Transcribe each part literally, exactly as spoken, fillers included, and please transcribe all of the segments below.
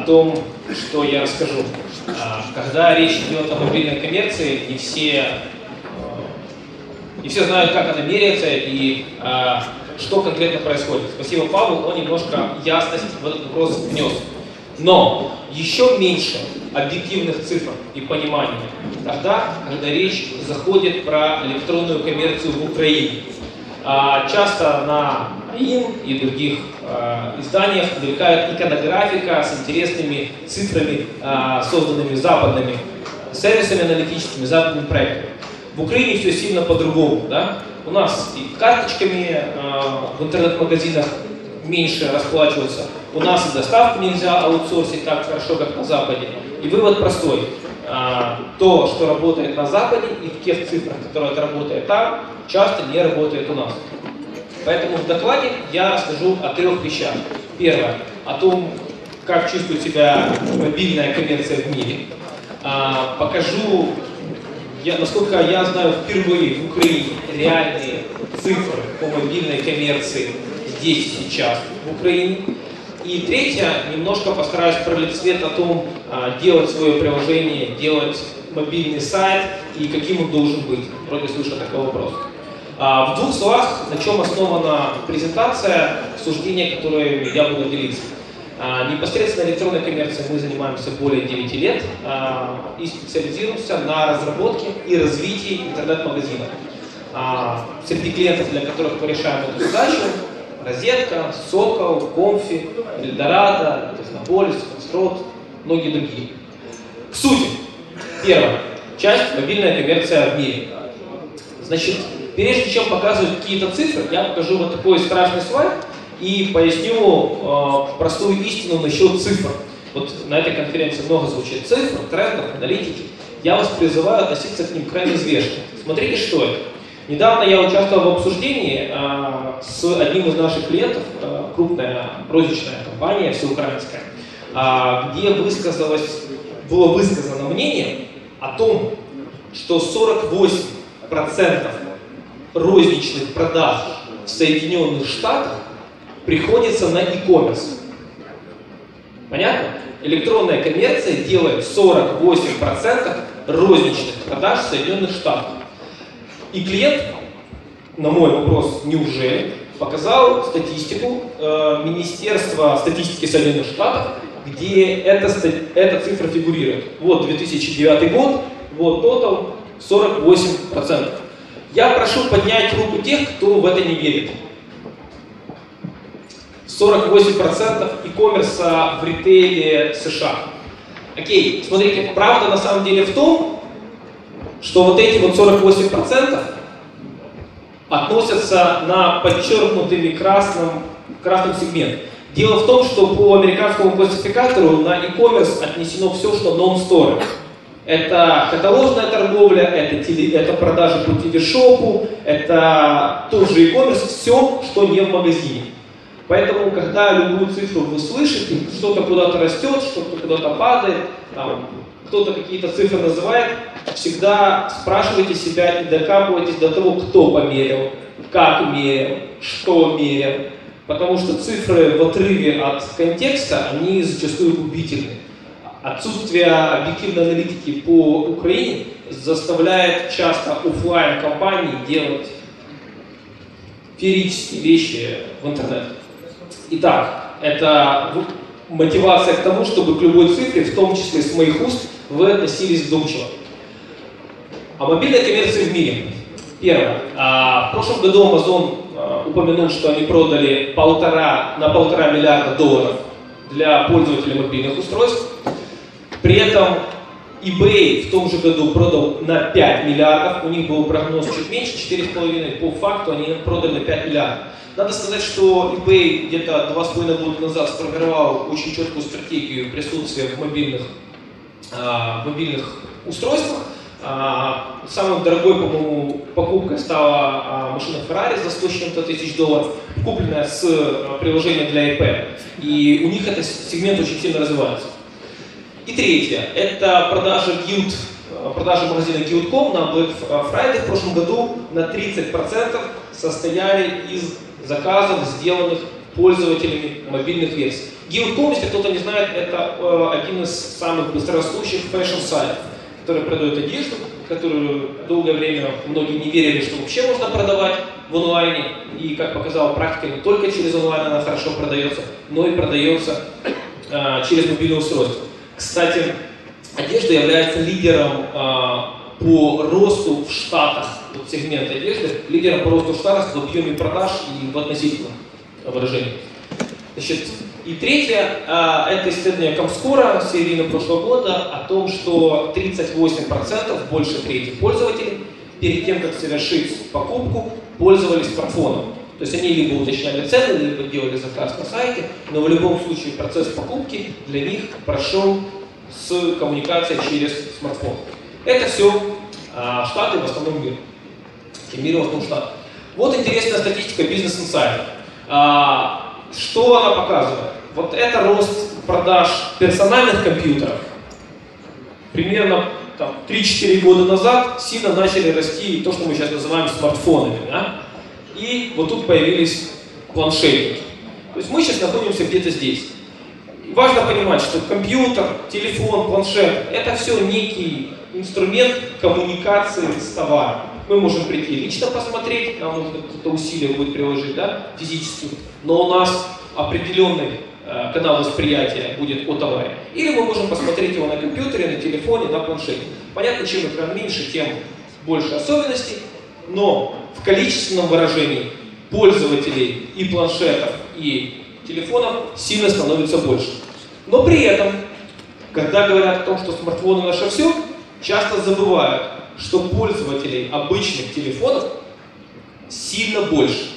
том, что я расскажу. Когда речь идет о мобильной коммерции, не все, не все знают, как она меряется и что конкретно происходит. Спасибо Павлу, он немножко ясности в этот вопрос внес. Но еще меньше объективных цифр и понимания тогда, когда речь заходит про электронную коммерцию в Украине. Часто на АИН и других э, изданиях мелькает иконографика с интересными цифрами, э, созданными западными сервисами аналитическими, западными проектами. В Украине все сильно по-другому. Да? У нас и карточками э, в интернет-магазинах меньше расплачиваются, у нас и доставку нельзя аутсорсить так хорошо, как на Западе. И вывод простой. Э, то, что работает на Западе и в тех цифрах, которые это работает там, часто не работает у нас. Поэтому в докладе я расскажу о трех вещах. Первое, о том, как чувствует себя мобильная коммерция в мире. А, покажу, я, насколько я знаю, впервые в Украине реальные цифры по мобильной коммерции здесь и сейчас в Украине. И третье, немножко постараюсь пролить свет о том, а, делать свое приложение, делать мобильный сайт и каким он должен быть. Вроде слышал такой вопрос. В двух словах, на чем основана презентация, суждения, которые я буду делиться. Непосредственно электронной коммерцией мы занимаемся более девяти лет и специализируемся на разработке и развитии интернет-магазинов. Среди клиентов, для которых мы решаем эту задачу, Розетка, Сокол, Комфи, Эльдорадо, Технополис, Фокстрот, многие другие. К сути. Первая часть – мобильная коммерция в мире. Значит, прежде чем показывать какие-то цифры, я покажу вот такой страшный слайд и поясню э, простую истину насчет цифр. Вот на этой конференции много звучит цифр, трендов, аналитики. Я вас призываю относиться к ним крайне взвешенно. Смотрите, что это. Недавно я участвовал в обсуждении э, с одним из наших клиентов, э, крупная розничная компания, всеукраинская, э, где высказалось, было высказано мнение о том, что сорок восемь процентов розничных продаж в Соединенных Штатах приходится на e-commerce. Понятно? Электронная коммерция делает сорок восемь процентов розничных продаж в Соединенных Штатах. И клиент, на мой вопрос, неужели, показал статистику э, Министерства статистики Соединенных Штатов, где эта, эта цифра фигурирует. Вот две тысячи девятый год, вот тотал сорок восемь процентов. Я прошу поднять руку тех, кто в это не верит. сорок восемь процентов e-commerce в ритейле США. Окей, смотрите, правда на самом деле в том, что вот эти вот сорок восемь процентов относятся на подчеркнутыми красным, красным сегмент. Дело в том, что по американскому классификатору на e-commerce отнесено все, что non-store. Это каталожная торговля, это, теле, это продажи по телешопу, это тоже e-commerce, все, что не в магазине. Поэтому, когда любую цифру вы слышите, что-то куда-то растет, что-то куда-то падает, там, кто-то какие-то цифры называет, всегда спрашивайте себя и докапывайтесь до того, кто померил, как мерил, что мерил. Потому что цифры в отрыве от контекста, они зачастую губительны. Отсутствие объективной аналитики по Украине заставляет часто офлайн компании делать феерические вещи в интернете. Итак, это мотивация к тому, чтобы к любой цифре, в том числе с моих уст, вы относились вдумчиво. О мобильной коммерции в мире. Первое. В прошлом году Amazon упомянул, что они продали полтора, на полтора миллиарда долларов для пользователей мобильных устройств. При этом eBay в том же году продал на пять миллиардов, у них был прогноз чуть меньше, четыре с половиной, по факту они продали на пять миллиардов. Надо сказать, что eBay где-то два с половиной года назад сформировал очень четкую стратегию присутствия в мобильных, э, мобильных устройствах. Э, самой дорогой, по-моему, покупкой стала э, машина Ferrari за сто с чем-то тысяч долларов, купленная с э, приложением для iPad. И у них этот сегмент очень сильно развивается. И третье, это продажи Guild, продажи магазина Guild точка ком на Black Friday в прошлом году на тридцать процентов состояли из заказов, сделанных пользователями мобильных версий. гиг точка ком, если кто-то не знает, это э, один из самых быстрорастущих фэшн-сайтов, который продает одежду, которую долгое время многие не верили, что вообще можно продавать в онлайне. И, как показала практика, не только через онлайн она хорошо продается, но и продается э, через мобильное устройство. Кстати, одежда является лидером э, по росту в Штатах, вот сегмент одежды, лидером по росту в Штатах в объеме продаж и в относительном выражении. Значит, и третье, э, это исследование Комскора середины прошлого года о том, что тридцать восемь процентов, больше трети пользователей, перед тем, как совершить покупку, пользовались смартфоном. То есть они либо уточняли цены, либо делали заказ на сайте, но в любом случае процесс покупки для них прошел с коммуникацией через смартфон. Это все а, Штаты, в основном мир. Мир в основном Штаты. Вот интересная статистика Business Insider. А, что она показывает? Вот это рост продаж персональных компьютеров. Примерно три-четыре года назад сильно начали расти то, что мы сейчас называем смартфонами. Да? И вот тут появились планшетники. То есть мы сейчас находимся где-то здесь. Важно понимать, что компьютер, телефон, планшет – это все некий инструмент коммуникации с товаром. Мы можем прийти лично посмотреть, нам нужно какие-то усилия будет приложить, да, физически, но у нас определенный э, канал восприятия будет о товаре. Или мы можем посмотреть его на компьютере, на телефоне, на планшете. Понятно, чем экран меньше, тем больше особенностей, но в количественном выражении пользователей и планшетов, и телефонов сильно становится больше. Но при этом, когда говорят о том, что смартфоны наше все, часто забывают, что пользователей обычных телефонов сильно больше.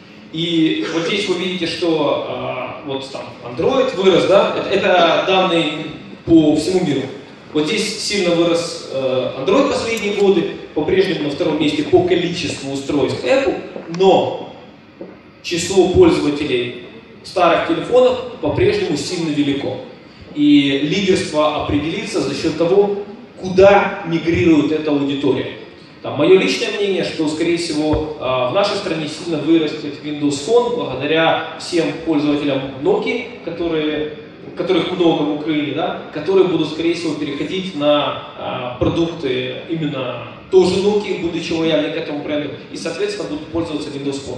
И вот здесь вы видите, что э, вот там Android вырос, да, это, это данные по всему миру. Вот здесь сильно вырос э, Android последние годы, по-прежнему на втором месте по количеству устройств Apple, но число пользователей старых телефонов по-прежнему сильно велико. И лидерство определится за счет того, куда мигрирует эта аудитория. Там, мое личное мнение, что, скорее всего, в нашей стране сильно вырастет Windows Phone благодаря всем пользователям Nokia, которые, которых много в Украине, да, которые будут, скорее всего, переходить на а, продукты именно тоже Nokia, будучи лояльны к этому бренду, и, соответственно, будут пользоваться Windows Phone.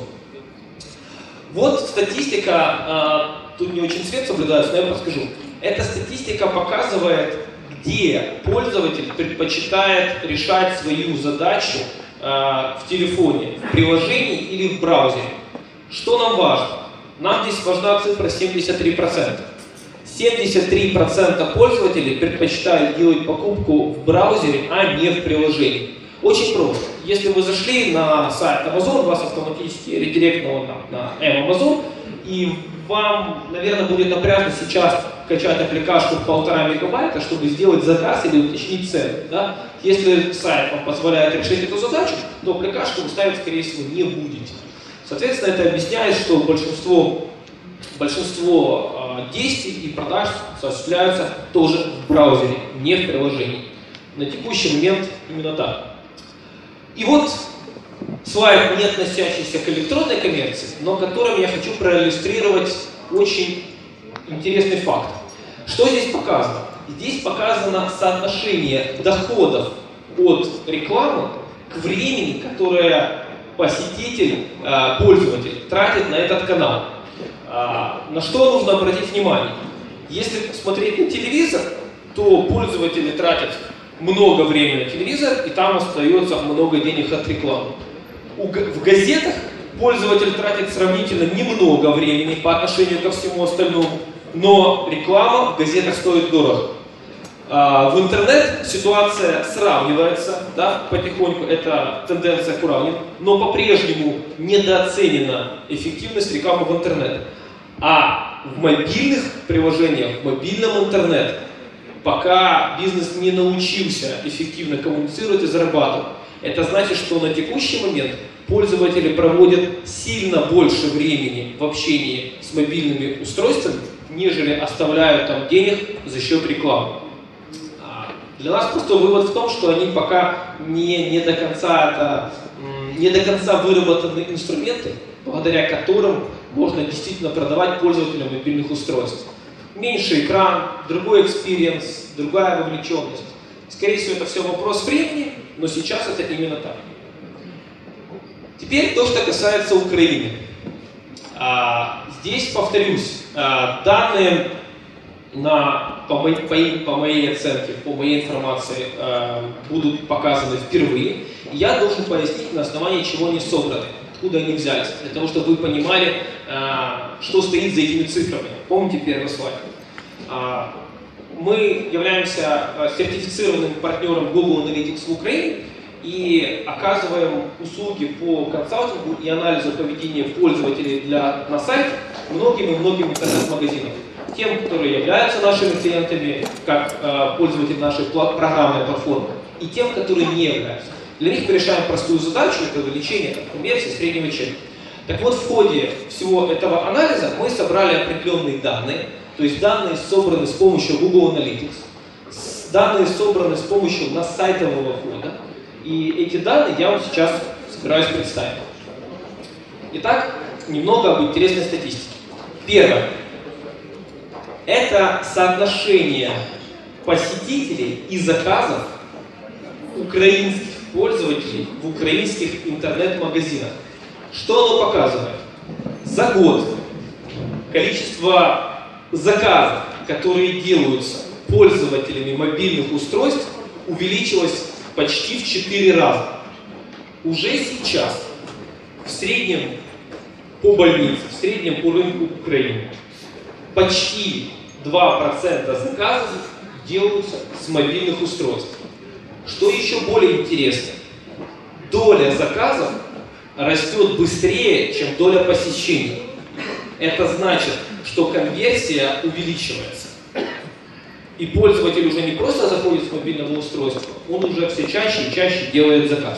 Вот статистика, а, тут не очень свет соблюдается, но я подскажу. Эта статистика показывает, где пользователь предпочитает решать свою задачу э, в телефоне, в приложении или в браузере. Что нам важно? Нам здесь важна цифра семьдесят три процента. семьдесят три процента пользователей предпочитают делать покупку в браузере, а не в приложении. Очень просто. Если вы зашли на сайт Amazon, вас автоматически редиректнуло на Amazon, и вам, наверное, будет напряжно сейчас качать аппликашку в полтора мегабайта, чтобы сделать заказ или уточнить цену. Да? Если сайт вам позволяет решить эту задачу, то аппликашку вы ставить, скорее всего, не будете. Соответственно, это объясняет, что большинство, большинство э, действий и продаж осуществляются тоже в браузере, не в приложении. На текущий момент именно так. И вот слайд, не относящийся к электронной коммерции, но которым я хочу проиллюстрировать очень интересный факт. Что здесь показано? Здесь показано соотношение доходов от рекламы к времени, которое посетитель, пользователь тратит на этот канал. На что нужно обратить внимание? Если смотреть на телевизор, то пользователи тратят много времени на телевизор, и там остается много денег от рекламы. В газетах пользователь тратит сравнительно немного времени по отношению ко всему остальному, но реклама в газетах стоит дорого. В интернет ситуация сравнивается, да, потихоньку, это тенденция к уравнению, но по-прежнему недооценена эффективность рекламы в интернет. А в мобильных приложениях, в мобильном интернете, пока бизнес не научился эффективно коммуницировать и зарабатывать, это значит, что на текущий момент пользователи проводят сильно больше времени в общении с мобильными устройствами, нежели оставляют там денег за счет рекламы. Для нас просто вывод в том, что они пока не, не, до конца это, не до конца выработаны инструменты, благодаря которым можно действительно продавать пользователям мобильных устройств. Меньше экран, другой экспириенс, другая вовлеченность. Скорее всего, это все вопрос времени, но сейчас это именно так. Теперь то, что касается Украины. А, здесь, повторюсь, а, данные на, по, моей, по, по моей оценке, по моей информации, а, будут показаны впервые. И я должен пояснить, на основании чего они собраны, откуда они взялись, для того, чтобы вы понимали, а, что стоит за этими цифрами. Помните первый слайд? А, мы являемся сертифицированным партнером Google Analytics в Украине и оказываем услуги по консалтингу и анализу поведения пользователей для, на сайте многим и многим интернет-магазинам. Тем, которые являются нашими клиентами, как э, пользователи нашей программной платформы, и тем, которые не являются. Для них мы решаем простую задачу, это увеличение конверсии среднего чека. Так вот, в ходе всего этого анализа мы собрали определенные данные, то есть данные собраны с помощью Google Analytics, данные собраны с помощью нассайтового входа, и эти данные я вам сейчас собираюсь представить. Итак, немного об интересной статистике. Первое. Это соотношение посетителей и заказов украинских пользователей в украинских интернет-магазинах. Что оно показывает? За год количество заказов, которые делаются пользователями мобильных устройств, увеличилось почти в четыре раза. Уже сейчас в среднем по больнице, в среднем по рынку Украины почти два процента заказов делаются с мобильных устройств. Что еще более интересно, доля заказов растет быстрее, чем доля посещений. Это значит, что конверсия увеличивается. И пользователь уже не просто заходит с мобильного устройства, он уже все чаще и чаще делает заказ.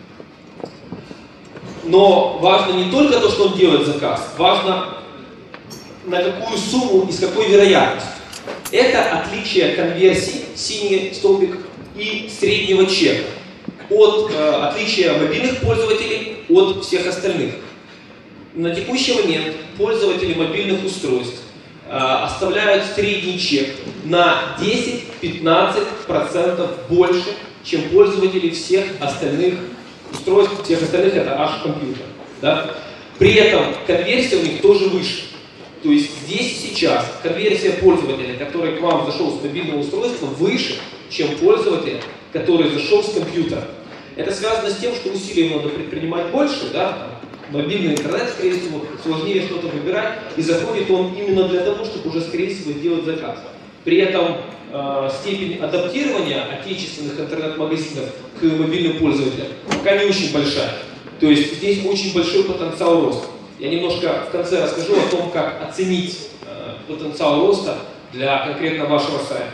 Но важно не только то, что он делает заказ, важно на какую сумму и с какой вероятностью. Это отличие конверсии, синий столбик, и среднего чека. От э, отличия мобильных пользователей от всех остальных. На текущий момент пользователи мобильных устройств э, оставляют средний чек на десять-пятнадцать процентов больше, чем пользователи всех остальных устройств, всех остальных это аж компьютер. Да? При этом конверсия у них тоже выше. То есть здесь сейчас конверсия пользователя, который к вам зашел с мобильного устройства, выше, чем пользователь, который зашел с компьютера. Это связано с тем, что усилий надо предпринимать больше, да? Мобильный интернет, скорее всего, сложнее что-то выбирать, и заходит он именно для того, чтобы уже, скорее всего, сделать заказ. При этом э, степень адаптирования отечественных интернет-магазинов к мобильным пользователям пока не очень большая. То есть здесь очень большой потенциал роста. Я немножко в конце расскажу о том, как оценить э, потенциал роста для конкретно вашего сайта.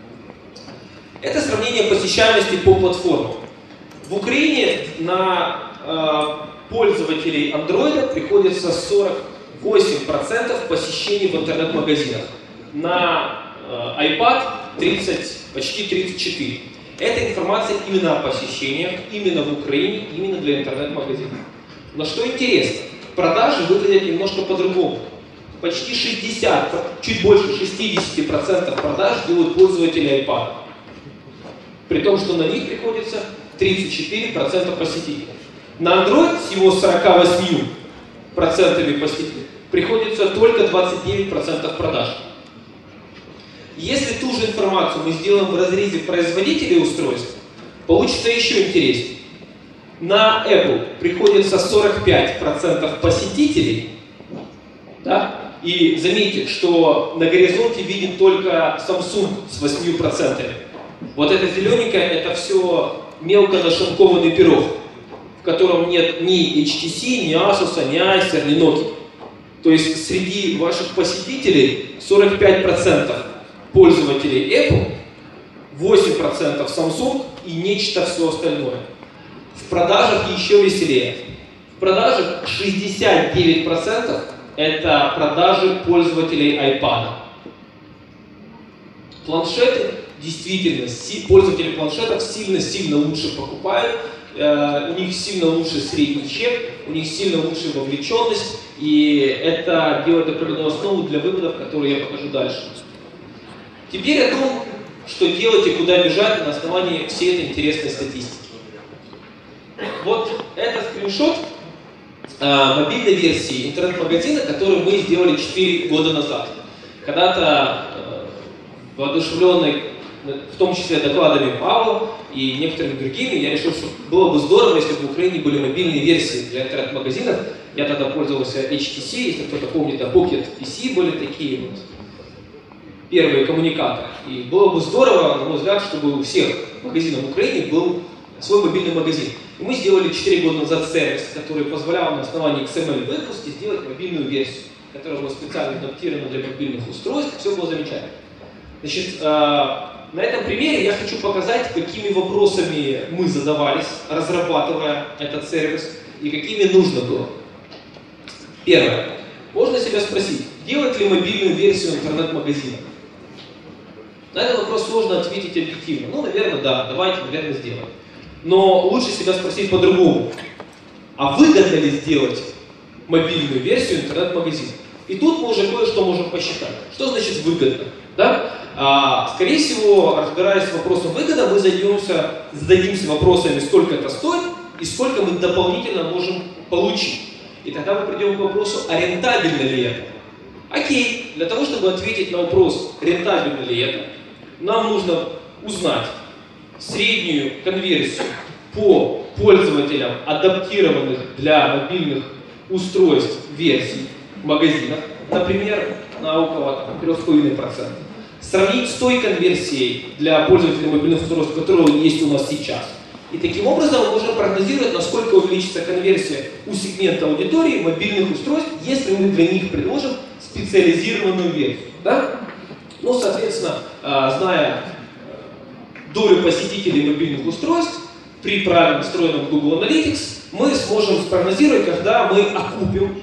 Это сравнение посещаемости по платформам. В Украине на э, пользователей Android приходится сорок восемь процентов посещений в интернет-магазинах. На э, iPad тридцать, почти тридцать четыре процента. Эта информация именно о посещениях, именно в Украине, именно для интернет-магазинов. Но что интересно, продажи выглядят немножко по-другому. Почти шестьдесят, чуть больше шестьдесят процентов продаж делают пользователи iPad. При том, что на них приходится тридцать четыре процента посетителей. На Android с его сорока восьмью процентами посетителей приходится только двадцать девять процентов продаж. Если ту же информацию мы сделаем в разрезе производителей устройств, получится еще интереснее. На Apple приходится сорок пять процентов посетителей, да? И заметьте, что на горизонте виден только Samsung с восемью процентами. Вот это зелененькое, это все мелко нашинкованный пирог, в котором нет ни эйч ти си, ни Asus, ни Acer, ни Nokia. То есть среди ваших посетителей сорок пять процентов пользователей Apple, восемь процентов Samsung и нечто все остальное. В продажах еще веселее. В продажах шестьдесят девять процентов это продажи пользователей iPad. Планшеты действительно, пользователи планшетов сильно-сильно лучше покупают, э, у них сильно лучше средний чек, у них сильно лучше вовлеченность, И это делает определенную основу для выводов, которые я покажу дальше. Теперь о том, что делать и куда бежать на основании всей этой интересной статистики. Вот это скриншот а, мобильной версии интернет-магазина, который мы сделали четыре года назад. Когда-то а, воодушевленный, в том числе докладами Павла и некоторыми другими, я решил, что было бы здорово, если бы в Украине были мобильные версии для интернет-магазинов. Я тогда пользовался эйч ти си, если кто-то помнит, да, Pocket пи си были такие вот первые коммуникаторы. И было бы здорово, на мой взгляд, чтобы у всех магазинов в Украине был свой мобильный магазин. И мы сделали четыре года назад сервис, который позволял на основании икс эм эль-выпуска сделать мобильную версию, которая была специально адаптирована для мобильных устройств. Все было замечательно. Значит, на этом примере я хочу показать, какими вопросами мы задавались, разрабатывая этот сервис, и какими нужно было. Первое. Можно себя спросить, делать ли мобильную версию интернет-магазина? На этот вопрос сложно ответить объективно. Ну, наверное, да, давайте, наверное, сделаем. Но лучше себя спросить по-другому. А выгодно ли сделать мобильную версию интернет-магазина? И тут мы уже кое-что можем посчитать. Что значит выгодно? Да? А, скорее всего, разбираясь с вопросом выгода, мы займемся, зададимся вопросами, сколько это стоит и сколько мы дополнительно можем получить. И тогда мы придем к вопросу, а рентабельно ли это? Окей, для того, чтобы ответить на вопрос, рентабельно ли это, нам нужно узнать среднюю конверсию по пользователям, адаптированных для мобильных устройств версий магазинов, например, на около три с половиной процента. Сравнить с той конверсией для пользователей мобильных устройств, которая есть у нас сейчас. И таким образом мы можем прогнозировать, насколько увеличится конверсия у сегмента аудитории мобильных устройств, если мы для них предложим специализированную версию. Да? Ну, соответственно, зная долю посетителей мобильных устройств, при правильно встроенном Google Analytics, мы сможем спрогнозировать, когда мы окупим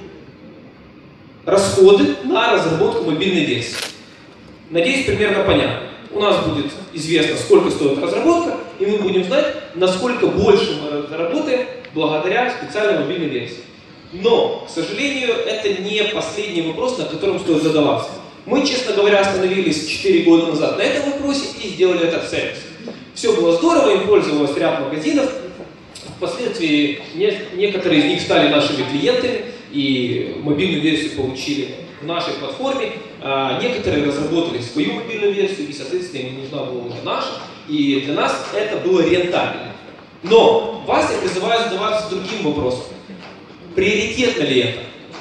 расходы на разработку мобильной версии. Надеюсь, примерно понятно. У нас будет известно, сколько стоит разработка, и мы будем знать, насколько больше мы заработаем благодаря специальной мобильной версии. Но, к сожалению, это не последний вопрос, на котором стоит задаваться. Мы, честно говоря, остановились четыре года назад на этом вопросе и сделали этот сервис. Все было здорово, им пользовалось ряд магазинов. Впоследствии не, некоторые из них стали нашими клиентами и мобильную версию получили в нашей платформе. А некоторые разработали свою мобильную версию, и, соответственно, им нужна была уже наша. И для нас это было рентабельно. Но вас я призываю задаваться другим вопросом. Приоритетно ли это?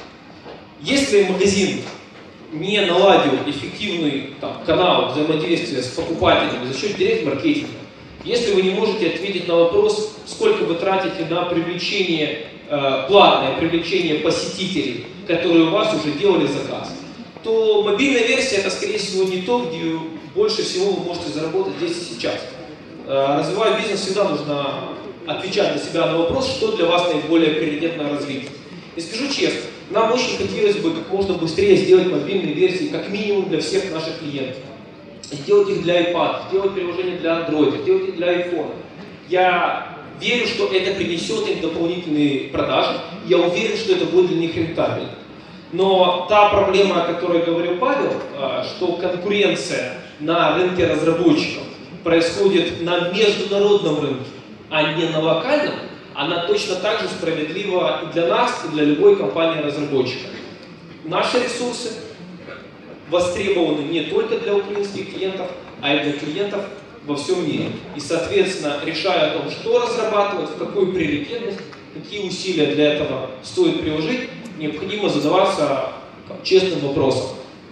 Если магазин не наладил эффективный там, канал взаимодействия с покупателями за счет директ-маркетинга, если вы не можете ответить на вопрос, сколько вы тратите на привлечение, э, платное привлечение посетителей, которые у вас уже делали заказ, то мобильная версия это, скорее всего, не то, где больше всего вы можете заработать здесь и сейчас. Э, развивая бизнес, всегда нужно отвечать для себя на вопрос, что для вас наиболее приоритетно развить. И скажу честно, нам очень хотелось бы как можно быстрее сделать мобильные версии, как минимум для всех наших клиентов. Сделать их для iPad, сделать приложение для Android, сделать их для iPhone. Я верю, что это принесет им дополнительные продажи. Я уверен, что это будет для них рентабельно. Но та проблема, о которой говорил Павел, что конкуренция на рынке разработчиков происходит на международном рынке, а не на локальном, она точно так же справедлива и для нас, и для любой компании-разработчика. Наши ресурсы востребованы не только для украинских клиентов, а и для клиентов во всем мире. И, соответственно, решая о том, что разрабатывать, в какую приоритетность, какие усилия для этого стоит приложить, необходимо задаваться честным вопросом.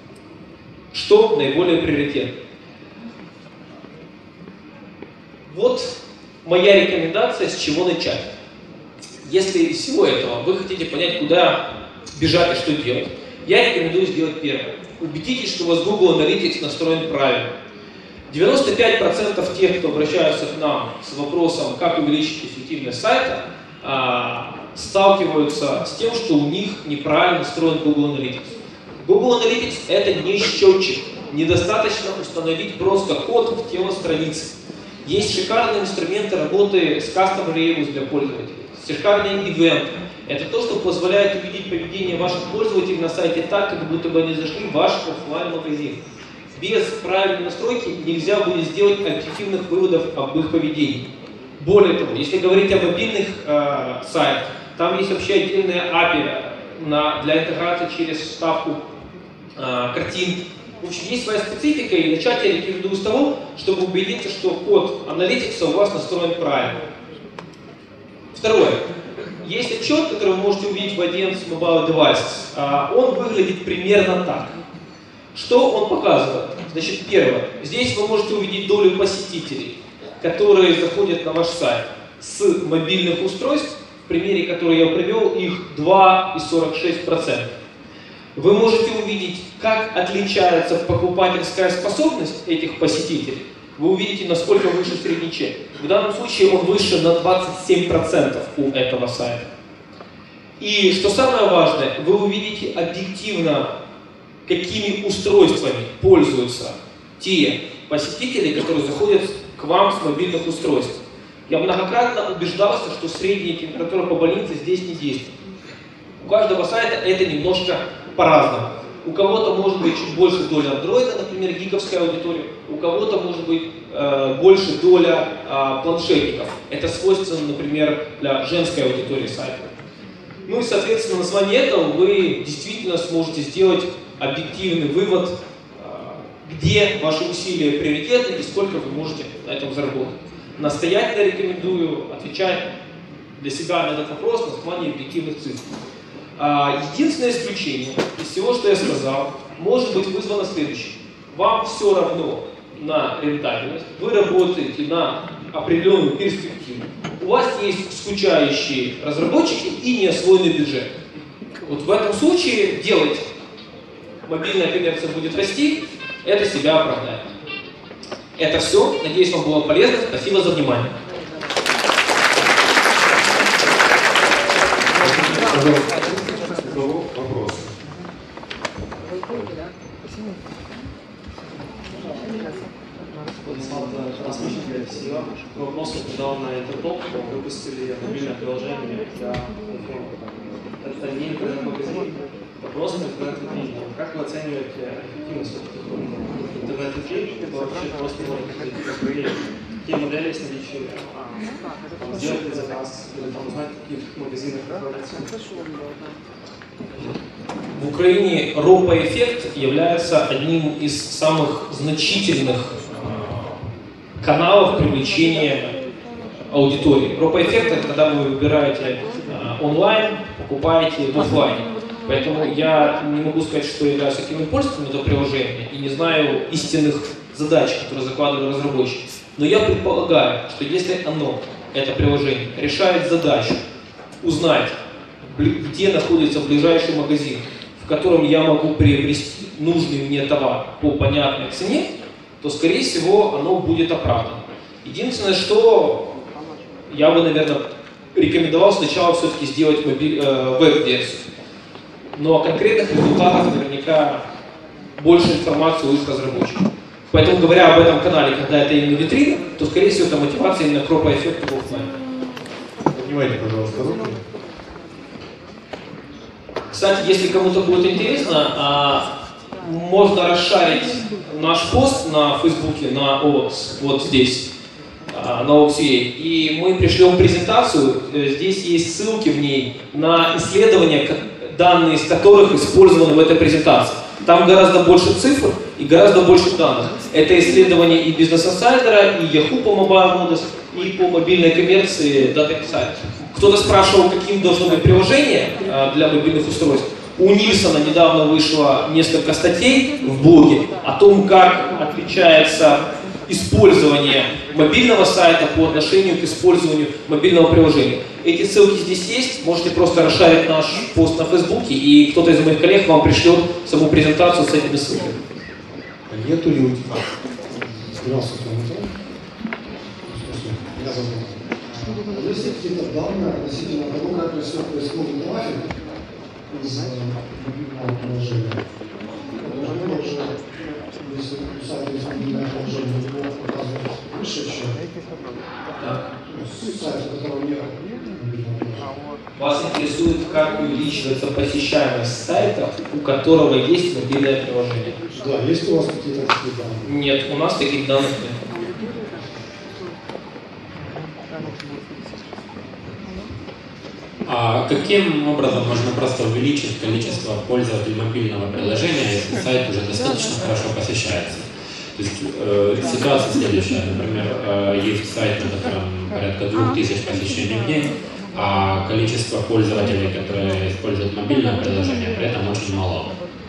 Что наиболее приоритетно? Вот моя рекомендация, с чего начать. Если из всего этого вы хотите понять, куда бежать и что делать, я рекомендую сделать первое. Убедитесь, что у вас Google Analytics настроен правильно. девяносто пять процентов тех, кто обращаются к нам с вопросом, как увеличить эффективность сайта, сталкиваются с тем, что у них неправильно настроен Google Analytics. Google Analytics это не счетчик. Недостаточно установить просто код в тело страницы. Есть шикарные инструменты работы с Custom Reuse для пользователей, шикарные ивенты. Это то, что позволяет увидеть поведение ваших пользователей на сайте так, как будто бы они зашли в ваш офлайн-магазин. Без правильной настройки нельзя будет сделать объективных выводов об их поведении. Более того, если говорить о мобильных э, сайтах, там есть вообще отдельная эй пи ай на, для интеграции через вставку э, картин. В общем, есть своя специфика, и начать я рекомендую с того, чтобы убедиться, что код Analytics у вас настроен правильно. Второе. Есть отчет, который вы можете увидеть в Audience Mobile Devices. Он выглядит примерно так. Что он показывает? Значит, первое. Здесь вы можете увидеть долю посетителей, которые заходят на ваш сайт с мобильных устройств. В примере, который я привел, их два целых сорок шесть сотых процента. Вы можете увидеть, как отличается покупательская способность этих посетителей. Вы увидите, насколько выше средний чек. В данном случае он выше на двадцать семь процентов у этого сайта. И что самое важное, вы увидите объективно, какими устройствами пользуются те посетители, которые заходят к вам с мобильных устройств. Я многократно убеждался, что средняя температура по больнице здесь не действует. У каждого сайта это немножко по-разному. У кого-то может быть чуть больше доля андроида, например, гиговская аудитория, у кого-то может быть э, больше доля э, планшетников. Это свойственно, например, для женской аудитории сайта. Ну и, соответственно, на основании этого вы действительно сможете сделать объективный вывод, э, где ваши усилия приоритетны и сколько вы можете на этом заработать. Настоятельно рекомендую отвечать для себя на этот вопрос на основании объективных цифр. Единственное исключение из всего, что я сказал, может быть вызвано следующим. Вам все равно на рентабельность, вы работаете на определенную перспективу, у вас есть скучающие разработчики и неосвоенный бюджет. Вот в этом случае делать мобильная коммерция будет расти, это себя оправдает. Это все. Надеюсь, вам было полезно. Спасибо за внимание. Вопрос. Вопрос, недавно Интертоп выпустили мобильное приложение для iPhone. Это не интернет-магазин, вопрос на интернет-витрине. Как вы оцениваете эффективность интернет-витрины? Это вообще просто можно пройти, как проверить, какие модели есть наличие, сделать ли заказ, или там узнать, в каких магазинах находятся. В Украине ропа-эффект является одним из самых значительных э, каналов привлечения аудитории. Ропа-эффект — это когда вы выбираете э, онлайн, покупаете в офлайне. Поэтому я не могу сказать, что я являюсь активным пользователем этого приложения и не знаю истинных задач, которые закладывали разработчики. Но я предполагаю, что если оно, это приложение, решает задачу узнать, где находится ближайший магазин, в котором я могу приобрести нужный мне товар по понятной цене, то, скорее всего, оно будет оправдано. Единственное, что я бы, наверное, рекомендовал сначала все-таки сделать мобиль, э, веб-версию. Но о конкретных результатах наверняка больше информации у их разработчиков. Поэтому, говоря об этом канале, когда это именно витрина, то, скорее всего, это мотивация именно к ропа-эффекту в офлайн. Поднимайте, пожалуйста, руки. Кстати, если кому-то будет интересно, можно расшарить наш пост на Фейсбуке, на о экс, вот здесь, на о экс точка ю а, и мы пришлем презентацию, здесь есть ссылки в ней на исследования, данные из которых использованы в этой презентации. Там гораздо больше цифр и гораздо больше данных. Это исследования и Business Insider, и Yahoo по Mobile Models, и по мобильной коммерции Data Insight. Кто-то спрашивал, каким должно быть приложение для мобильных устройств. У Нильсона недавно вышло несколько статей в блоге о том, как отличается использование мобильного сайта по отношению к использованию мобильного приложения. Эти ссылки здесь есть, можете просто расшарить наш пост на Фейсбуке, и кто-то из моих коллег вам пришлет саму презентацию с этими ссылками. Нету ли у тебя? Здравствуйте, Антон. Меня зовут. Есть ли какие-то данные относительно того, как происходит трафик из мобильного приложения? Например, уже, если сайт из мобильного приложения его показывает выше, чем сайт, у которого нет мобильного приложения. Вас интересует, как увеличивается посещаемость сайта, у которого есть мобильное приложение? Да, есть у вас какие-то такие данные? Нет, у нас таких данных нет. А каким образом можно просто увеличить количество пользователей мобильного приложения, если сайт уже достаточно хорошо посещается? То есть э, ситуация следующая. Например, э, есть сайт, на котором порядка двух тысяч посещений в день, а количество пользователей, которые используют мобильное приложение, при этом очень мало.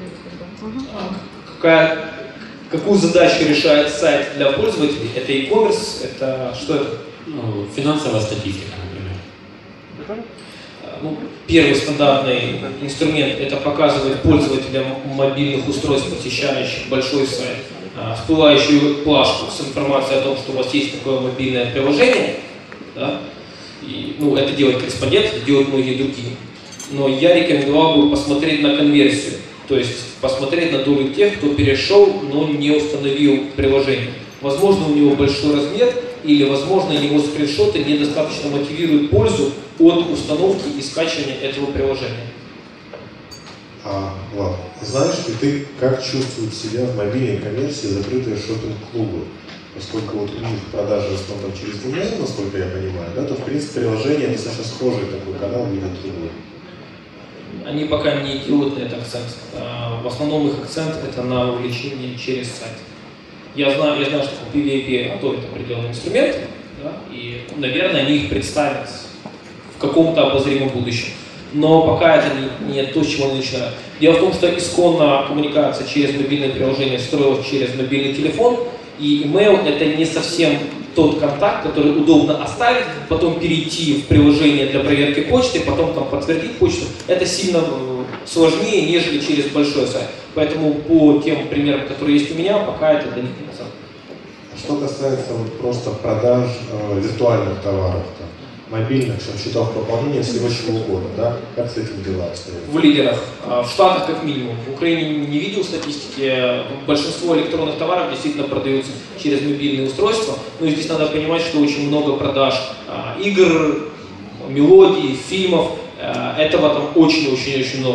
Какая, какую задачу решает сайт для пользователей? Это e-commerce? Это что это? Ну, финансовая статистика, например. Ну, первый стандартный инструмент – это показывает пользователям мобильных устройств, посещающих большой сайт, всплывающую плашку с информацией о том, что у вас есть такое мобильное приложение. Да? И, ну, это делает корреспондент, это делают многие другие. Но я рекомендовал бы посмотреть на конверсию, то есть посмотреть на долю тех, кто перешел, но не установил приложение. Возможно, у него большой размер, или, возможно, его скриншоты недостаточно мотивируют пользу от установки и скачивания этого приложения. А, Влад, знаешь ли ты, как чувствуют себя в мобильной коммерции закрытые шопинг-клубы? Поскольку вот у них продажи в основном через email, насколько я понимаю, да, то в принципе приложение достаточно схожий такой канал вида трубы. Они пока не делают на это акцент. В основном их акцент это на увеличение через сайт. Я знаю, я знаю, что пи ви эй пи готовит определенные инструменты, да, и, наверное, они их представят в каком-то обозримом будущем. Но пока это не, не то, с чего они начинают. Дело в том, что исконно коммуникация через мобильное приложение строилась через мобильный телефон, и email это не совсем тот контакт, который удобно оставить, потом перейти в приложение для проверки почты, потом там подтвердить почту. Это сильно сложнее, нежели через большой сайт. Поэтому по тем примерам, которые есть у меня, пока это для них не назад. Что касается вот просто продаж э, виртуальных товаров, там, мобильных счетов пополнения, всего чего угодно, да? Как с этим дела обстоят? В лидерах, в Штатах как минимум. В Украине не видел статистики. Большинство электронных товаров действительно продаются через мобильные устройства. Но здесь надо понимать, что очень много продаж а, игр, мелодий, фильмов. А, этого там очень-очень-очень много.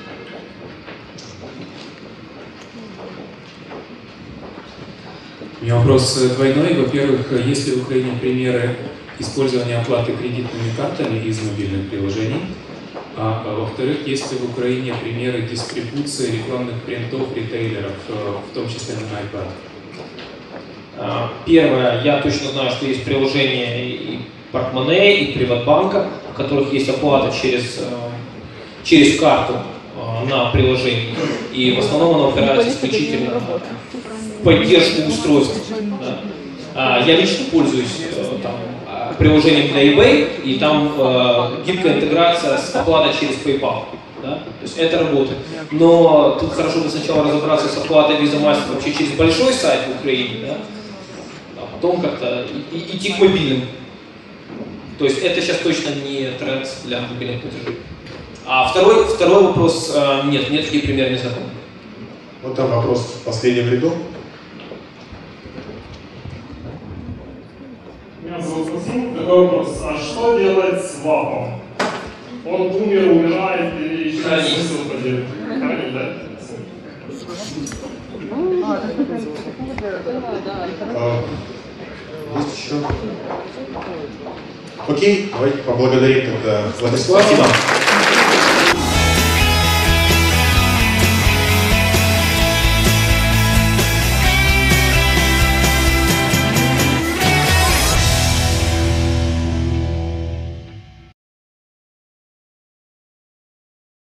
У меня вопрос двойной. Во-первых, есть ли в Украине примеры использования оплаты кредитными картами из мобильных приложений? А, а во-вторых, есть ли в Украине примеры дистрибуции рекламных принтов ритейлеров, в том числе на iPad? Первое, я точно знаю, что есть приложения и Портмоне, и Приватбанка, у которых есть оплата через, через карту на приложении. И в основном она упирается исключительно в поддержку устройств. Да. Я лично пользуюсь там, приложением для eBay, и там э, гибкая интеграция с оплатой через PayPal. Да? То есть это работает. Но тут хорошо бы сначала разобраться с оплатой Visa Master вообще через большой сайт в Украине, да? А потом как-то идти к мобильным. То есть это сейчас точно не тренд для мобильных платежей. А второй, второй вопрос, э, нет, нет, такие примеры не знакомы. Вот там вопрос в последнем ряду. Меня зовут Максим. Такой вопрос. А что делать с вапом? Он умер, умирает или еще смысл поделать? Хранить, да? А, есть еще? Окей, давайте поблагодарим тогда Владислава. Спасибо.